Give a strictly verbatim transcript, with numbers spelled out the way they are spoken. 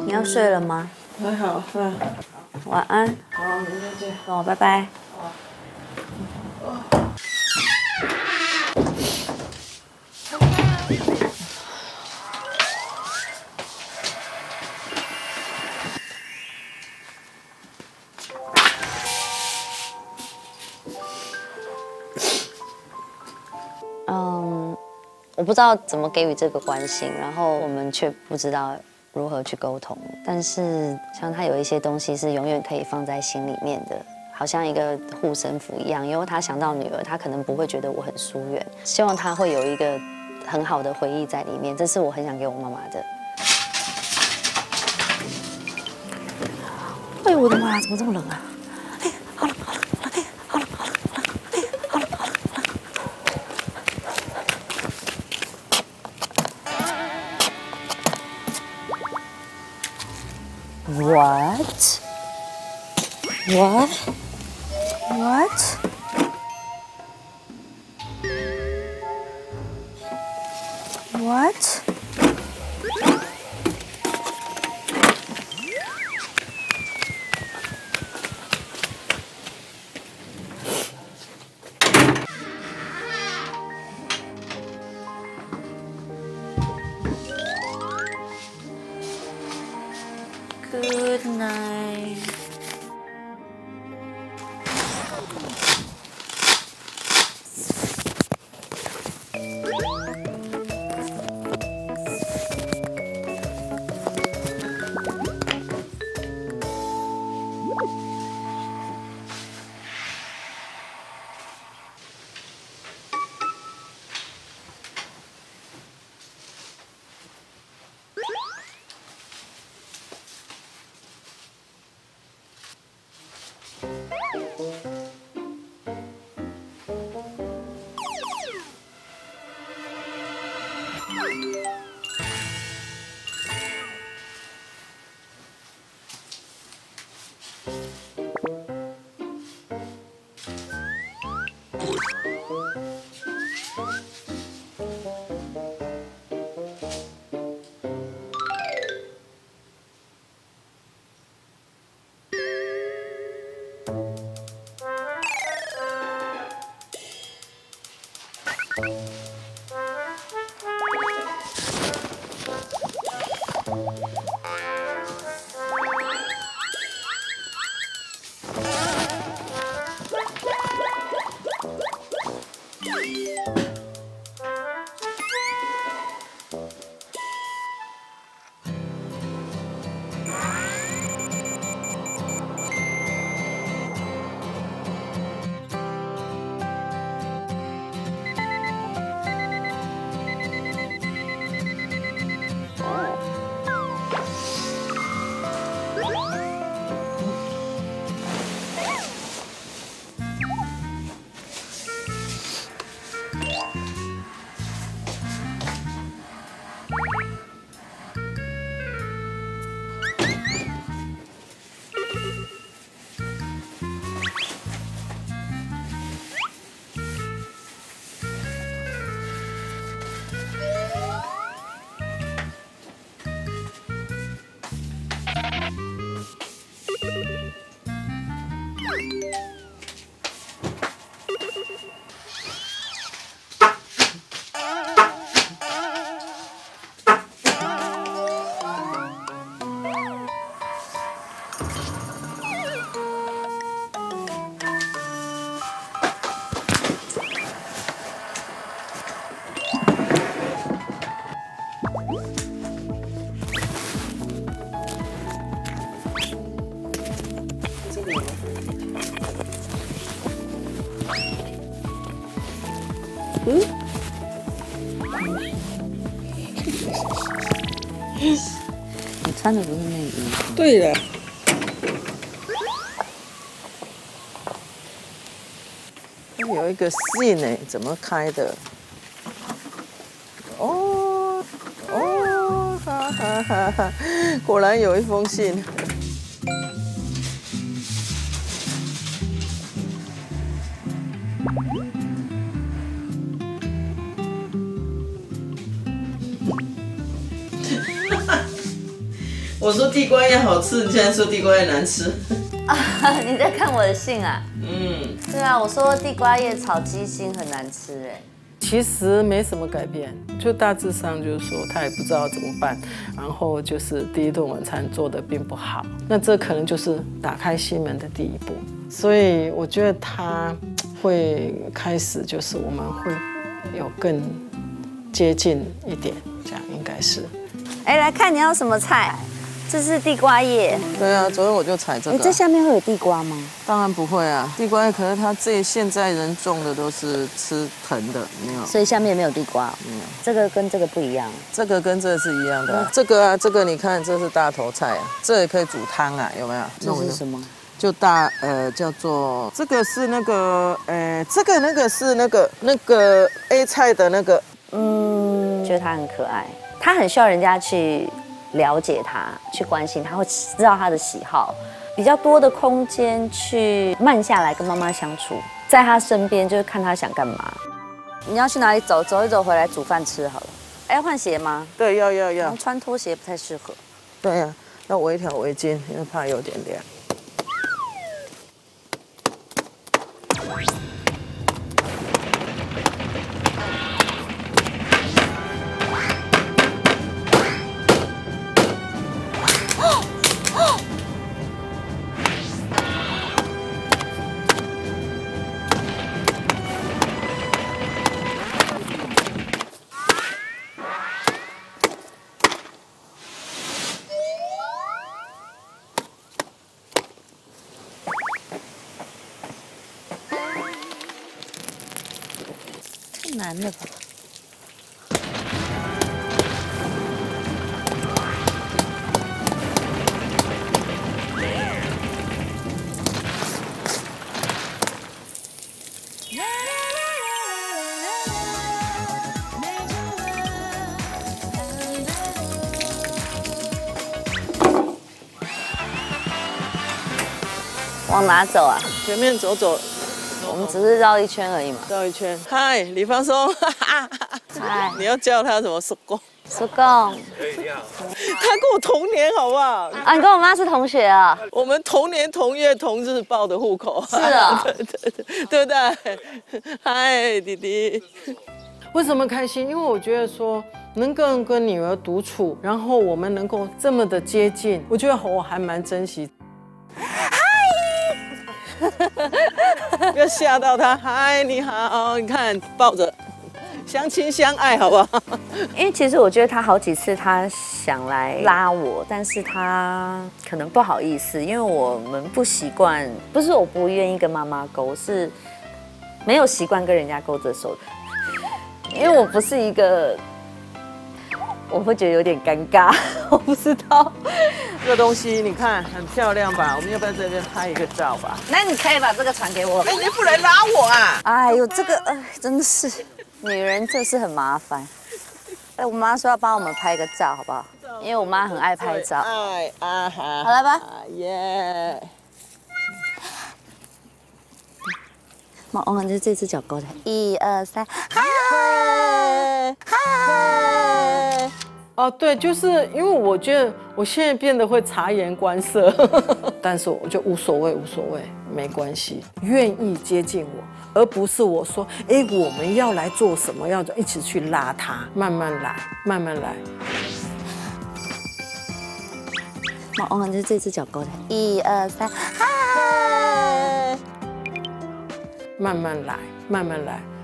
你要睡了吗？ 还好，嗯。 晚安。 好，明天见。 哦，拜拜。嗯，我不知道怎么给予这个关心，然后我们却不知道如何去沟通。但是像他有一些东西是永远可以放在心里面的，好像一个护身符一样。因为他想到女儿，他可能不会觉得我很疏远，希望他会有一个很好的回忆在里面。这是我很想给我妈妈的。哎呦我的妈呀，怎么这么冷啊？哎，好冷好冷好冷，哎，好冷好冷好冷，哎，好冷好冷好冷。What? What? What? What? Good night.嗯，你穿的不是内衣。 对了。有一个信呢，怎么开的？哦哦，哈哈哈哈！果然有一封信。 我说地瓜叶好吃，你现在说地瓜叶难吃。 啊，你在看我的信啊？ 嗯， 对啊，我说地瓜叶炒鸡心很难吃哎。 其实没什么改变，就大致上就是说他也不知道怎么办，然后就是第一顿晚餐做的并不好，那这可能就是打开心门的第一步。所以我觉得他会开始就是我们会有更接近一点，这样应该是。 哎，来看你要什么菜？这是地瓜叶。 对啊，昨天我就采这哎， 个。 这下面会有地瓜吗？ 当然不会啊，地瓜叶可是它这现在人种的都是吃藤的，没有。 所以下面没有地瓜。 没有。 这个跟这个不一样。 这个跟这个是一样的、啊。这个啊，这个你看，这是大头菜啊，这也可以煮汤啊，有没有？ 这是什么？ 就大呃叫做这个是那个呃这个那个是那个那个 A 菜的那个。 嗯，觉得它很可爱，它很需要人家去了解它，去关心它，会知道它的喜好，比较多的空间去慢下来跟妈妈相处，在她身边就是看她想干嘛。你要去哪里走？走一走回来煮饭吃好了。哎，要换鞋吗？ 对，要要要。 穿拖鞋不太适合。 对呀、啊，要围一条围巾，因为怕有点凉。 太难了吧？往哪走啊？ 前面走走， 我们只是绕一圈而已嘛。 绕一圈。嗨，李方松， 嗨， 你要叫他什么叔公？ 叔公。 他跟我同年，好不好？ 啊，你跟我妈是同学啊？ 我们同年同月同日报的户口。 是啊。 对对对，对不对？嗨，弟弟。 为什么开心？因为我觉得说能够跟女儿独处，然后我们能够这么的接近，我觉得我还蛮珍惜。 不要吓到他。嗨，你好，你看抱着，相亲相爱，好不好？ 因为其实我觉得他好几次他想来拉我，但是他可能不好意思，因为我们不习惯，不是我不愿意跟妈妈勾，是没有习惯跟人家勾着手，因为我不是一个。我会觉得有点尴尬，我不知道。 这个东西你看很漂亮吧？我们要不要在这边拍一个照吧？ 那你可以把这个传给我。 哎，你不来拉我啊？ 哎呦，这个呃，真的是女人就是很麻烦。哎，我妈说要帮我们拍个照，好不好？因为我妈很爱拍照。 哎啊哈！ 好来吧。 耶！ 妈，我感觉这只脚勾的，一二三，嗨嗨！ 哦，对，就是因为我觉得我现在变得会察言观色，但是我就无所谓，无所谓，没关系，愿意接近我，而不是我说，哎，我们要来做什么，要一起去拉他，慢慢来，慢慢来。 妈，我感觉这只脚勾的，一二三，嗨， 慢慢来，慢慢来。